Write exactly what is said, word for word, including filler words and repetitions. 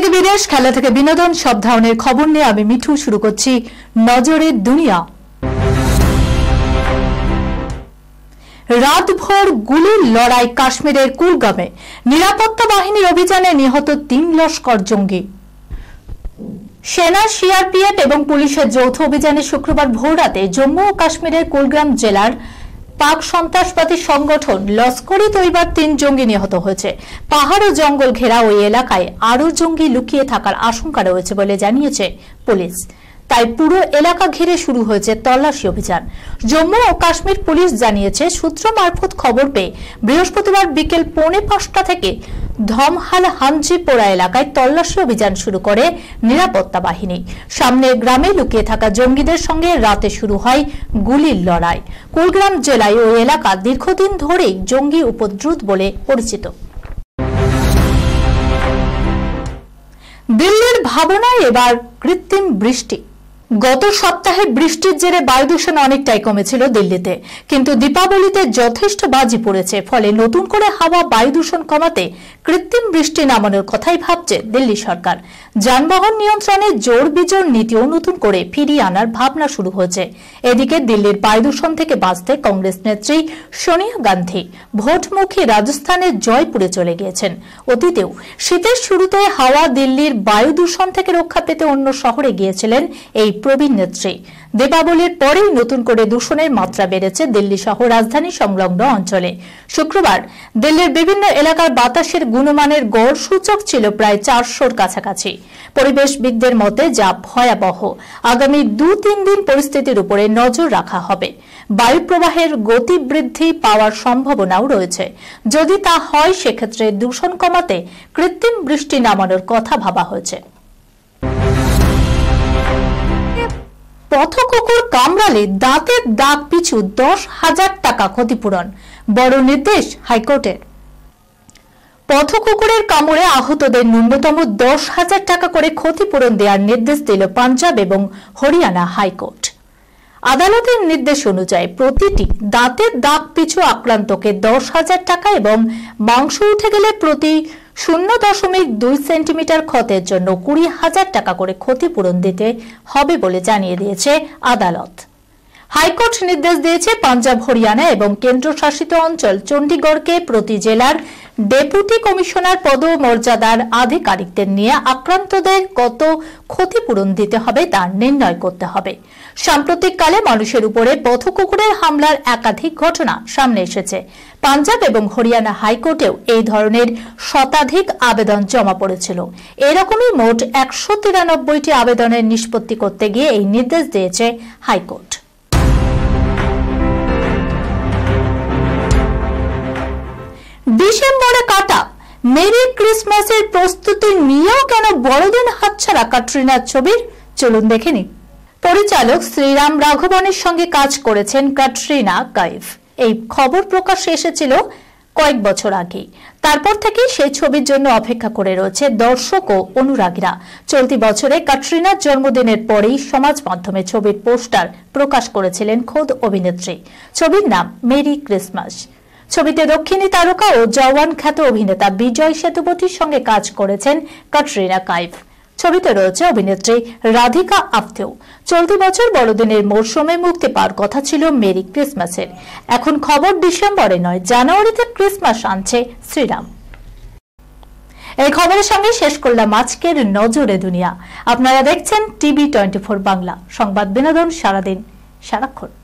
থেকে বিদেশ, খেলা থেকে বিনোদন, সব ধরনের খবর নিয়ে আমি মিঠু শুরু করছি নজরের দুনিয়া। রাতভর গুলির লড়াই কাশ্মীরের কুলগামে, নিরাপত্তা বাহিনীর অভিযানে নিহত তিন লস্কর জঙ্গি। সেনা, সিআরপিএফ এবং পুলিশের যৌথ অভিযানে শুক্রবার ভোররাতে জম্মু ও কাশ্মীরের কুলগাম জেলার পাক সন্ত্রাসবাদী সংগঠন লস্কর ই তৈবার তিন জঙ্গি নিহত হয়েছে। পাহাড় ও জঙ্গল ঘেরা ওই এলাকায় আরও জঙ্গি লুকিয়ে থাকার আশঙ্কা রয়েছে বলে জানিয়েছে পুলিশ। তাই পুরো এলাকা ঘিরে শুরু হয়েছে তল্লাশি অভিযান। জম্মু ও কাশ্মীর পুলিশ জানিয়েছে, সূত্র মারফত খবর পেয়ে বৃহস্পতিবার বিকেল পৌনে পাঁচটা থেকে ধমহাল হাঞ্জিপোরা এলাকায় তল্লাশি অভিযান শুরু করে নিরাপত্তা বাহিনী। সামনের গ্রামে লুকিয়ে থাকা জঙ্গিদের সঙ্গে রাতে শুরু হয় গুলির লড়াই। কুলগ্রাম জেলায় ওই এলাকা দীর্ঘদিন ধরেই জঙ্গি উপদ্রুত বলে পরিচিত। দিল্লির ভাবনায় এবার কৃত্রিম বৃষ্টি। গত সপ্তাহে বৃষ্টির জেরে বায়ু দূষণ অনেকটাই কমেছিল দিল্লিতে, কিন্তু দীপাবলিতে যথেষ্ট বাজি পড়েছে। ফলে নতুন করে হাওয়া বায়ু দূষণ কমাতে কৃত্রিম বৃষ্টি নামানোর কথাই ভাবছে দিল্লি সরকার। যানবাহন নিয়ন্ত্রণে জোর বিজোর নীতিও নতুন করে ফিরিয়ে আনার ভাবনা শুরু হয়েছে। এদিকে দিল্লির বায়ু দূষণ থেকে বাঁচতে কংগ্রেস নেত্রী সোনিয়া গান্ধী ভোটমুখী রাজস্থানে জয়পুরে চলে গিয়েছেন। অতীতেও শীতের শুরুতে হাওয়া দিল্লির বায়ু দূষণ থেকে রক্ষা পেতে অন্য শহরে গিয়েছিলেন এই প্রবীণ নেত্রী। দীপাবলির পরেই নতুন করে দূষণের মাত্রা বেড়েছে দিল্লি সহ রাজধানী সংলগ্ন অঞ্চলে। শুক্রবার দিল্লির বিভিন্ন এলাকার বাতাসের গুণমানের গড় সূচক ছিল প্রায় চারশোর কাছাকাছি। পরিবেশবিদদের মতে যা ভয়াবহ। আগামী দু তিন দিন পরিস্থিতির উপরে নজর রাখা হবে। বায়ু প্রবাহের গতি বৃদ্ধি পাওয়ার সম্ভাবনাও রয়েছে। যদি তা হয়, সেক্ষেত্রে দূষণ কমাতে কৃত্রিম বৃষ্টি নামানোর কথা ভাবা হয়েছে। পথকুকুর কামড়ালে দাঁতের দাগ পিছু দশ হাজার টাকা ক্ষতিপূরণ, বড় নির্দেশ হাইকোর্টের। পথকুকুরের কামড়ে আহতদের ন্যূনতম দশ হাজার টাকা করে ক্ষতিপূরণ দেওয়ার নির্দেশ দিল পাঞ্জাব এবং হরিয়ানা হাইকোর্ট। আদালতের নির্দেশ অনুযায়ী প্রতিটি দাঁতের দাগ পিছু আক্রান্তকে দশ হাজার টাকা এবং মাংস উঠে গেলে প্রতি শূন্য দশমিক দুই সেন্টিমিটার ক্ষতের জন্য কুড়ি হাজার টাকা করে ক্ষতিপূরণ দিতে হবে বলে জানিয়ে দিয়েছে আদালত। হাইকোর্ট নির্দেশ দিয়েছে পাঞ্জাব, হরিয়ানা এবং কেন্দ্রশাসিত অঞ্চল চণ্ডীগড়কে প্রতি জেলার ডেপুটি কমিশনার পদমর্যাদার আধিকারিকদের নিয়ে আক্রান্তদের কত ক্ষতিপূরণ দিতে হবে তা নির্ণয় করতে হবে। সাম্প্রতিককালে মানুষের উপরে পথকুকুরের হামলার একাধিক ঘটনা সামনে এসেছে। পাঞ্জাব এবং হরিয়ানা হাইকোর্টেও এই ধরনের শতাধিক আবেদন জমা পড়েছিল। এরকমই মোট একশো তিরানব্বইটি আবেদনের নিষ্পত্তি করতে গিয়ে এই নির্দেশ দিয়েছে হাইকোর্ট। ডিসেম্বরে কাটা মেরি ক্রিসমাসের প্রস্তুতি নিয়েও কেন বড়দিন হাতছাড়া ক্যাটরিনার ছবির, চলুন দেখে নিন। পরিচালক শ্রীরাম রাঘবনের সঙ্গে কাজ করেছেন ক্যাটরিনা কাইফ। এই খবর প্রকাশ্যে এসেছিল কয়েক বছর আগে। তারপর থেকে সেই ছবির জন্য অপেক্ষা করে রয়েছে দর্শক ও অনুরাগীরা। চলতি বছরে ক্যাটরিনার জন্মদিনের পরেই সমাজ মাধ্যমে ছবির পোস্টার প্রকাশ করেছিলেন খোদ অভিনেত্রী। ছবির নাম মেরি ক্রিসমাস। ছবিতে দক্ষিণী তারকা ও জওয়ান খ্যাত অভিনেতা বিজয় সেতুপতির সঙ্গে কাজ করেছেন ক্যাটরিনা কাইফ। ছবিতে রয়েছে অভিনেত্রী রাধিকা আপ্তেও। চলতি বছর বড়দিনের মরশুমে মুক্তি পাওয়ার কথা ছিল মেরি ক্রিসমাসের। এখন খবর ডিসেম্বরে নয়, জানুয়ারিতে ক্রিসমাস আনছে শ্রীরাম। এই খবরের সঙ্গে শেষ করলাম আজকের নজরে দুনিয়া। আপনারা দেখছেন টিভি টোয়েন্টি ফোর বাংলা, সংবাদ বিনোদন সারাদিন সারাক্ষণ।